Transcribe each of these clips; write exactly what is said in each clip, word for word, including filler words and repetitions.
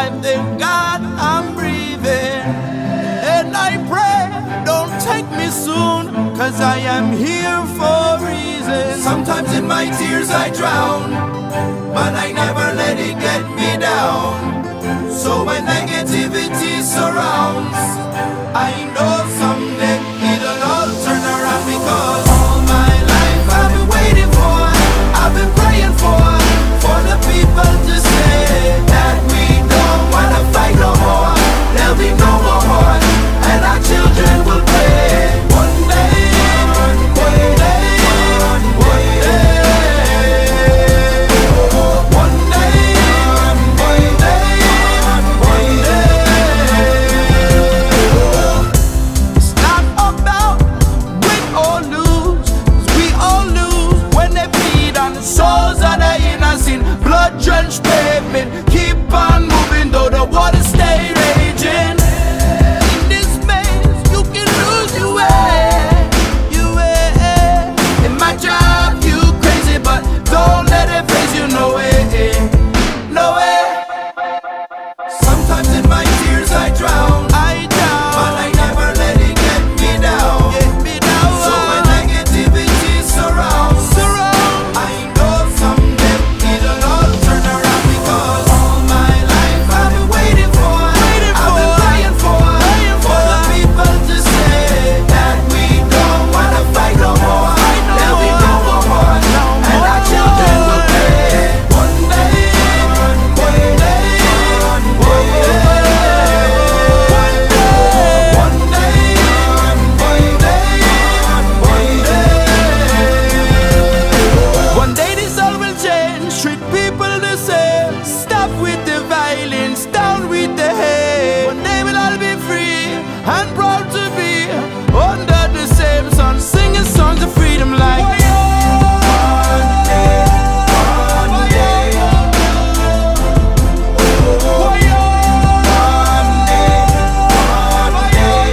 alive, thank God I'm breathing. And I pray, don't take me soon, cause I am here for a reason. Sometimes in my tears I drown, but I never let it get me down. So when negativity surrounds, I know someday it'll all turn around. Because all my life I've been waiting for, I've been praying for, for the people to say that we don't wanna fight no more. There'll be no more wars, and our children will play. One day, one day, one day, one day, one day, one day. It's not about win or lose, 'cause we all lose when they bleed on the souls of the innocent. Blood-drenched pavement, keep on moving though the water stay raging. In this maze, you can lose your way, your way. It might drive you crazy, but don't let it phase you, no way, no way. Sometimes in my tears I drown, I drown, but I never let it get me down, get me down. So when negativity surrounds, surround, I know someday it'll all turn around. Because all my life I've been waiting for, waiting I've been praying for, praying for the people to say that we don't wanna fight no more. There'll be no more wars, and our children will play. One day, one day, one day, one day, one day, one day. One day this all will change, treat people the same. Stop with the violence, down with the hate. One day we'll all be free and proud to be under the same sun, singing songs of freedom like one day, one day, one day.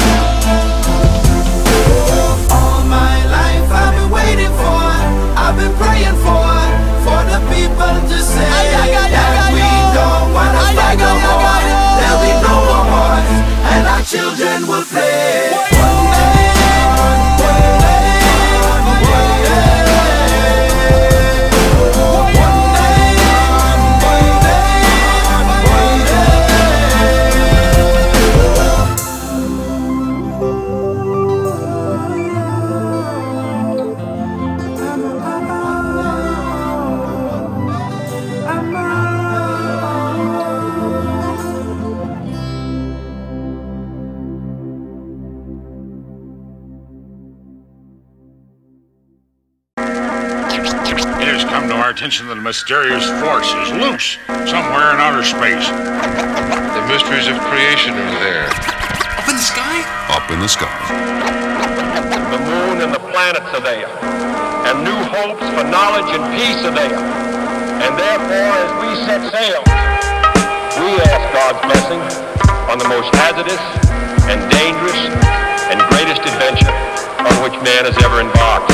All my life I've been waiting for, I've been praying for, for the people to say that we don't wanna fight no more. There'll be no more wars, and our children will play. One day, one day, one day, one day, one It has come to our attention that a mysterious force is loose somewhere in outer space. The mysteries of creation are there. Up in the sky? Up in the sky. The moon and the planets are there, and new hopes for knowledge and peace are there. And therefore, as we set sail, we ask God's blessing on the most hazardous and dangerous and greatest adventure on which man has ever embarked.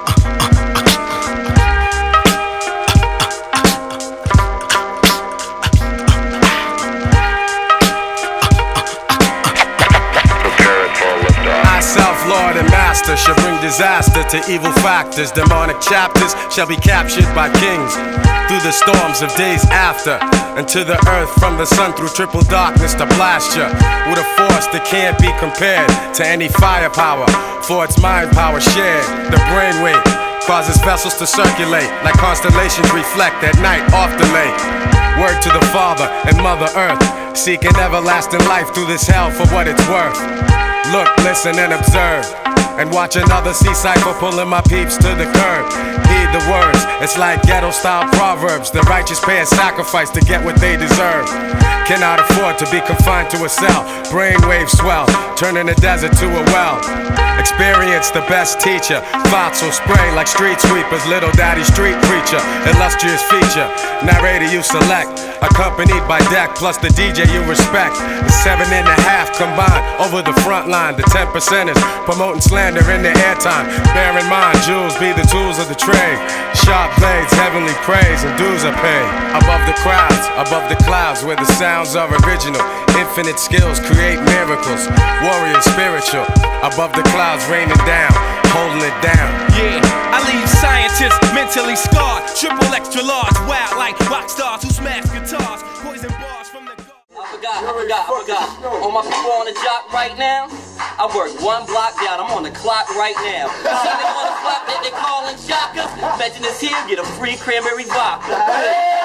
Lord and master shall bring disaster to evil factors. Demonic chapters shall be captured by kings through the storms of days after, and to the earth from the sun through triple darkness to blast ya with a force that can't be compared to any firepower, for its mind power shared. The brainwave causes vessels to circulate like constellations reflect at night off the lake. Word to the Father and Mother Earth, seeking everlasting life through this hell for what it's worth. Look, listen, and observe, and watch another sea cypher pulling my peeps to the curb. Heed the words, it's like ghetto-style proverbs. The righteous pay a sacrifice to get what they deserve. Cannot afford to be confined to a cell. Brainwaves swell, turning the desert to a well. Experience the best teacher. Thoughts will spray like street sweepers. Little daddy street preacher, illustrious feature. Narrator you select, accompanied by deck plus the D J you respect. The seven and a half combined over the front line. The ten percenters promoting slam commander in the airtime. Bear in mind, jewels be the tools of the trade. Sharp blades, heavenly praise, and dues are paid. Above the crowds, above the clouds, where the sounds are original. Infinite skills create miracles. Warrior spiritual. Above the clouds, raining down, holding it down. Yeah, I leave scientists mentally scarred. Triple extra large, wild like rock stars who smash guitars. Poison bars from the. I forgot, I forgot, I forgot. All my people on the jock right now. I work one block down, I'm on the clock right now. See they on the block that they callin' Shaka. Imagine this here, get a free cranberry vodka.